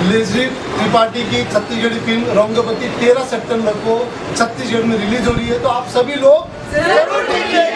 लेज़री त्रिपाठी की छत्तीसगढ़ी फिल्म रंगोबती 13 सितंबर को छत्तीसगढ़ में रिलीज हो रही है, तो आप सभी लोग जरूर देखिए।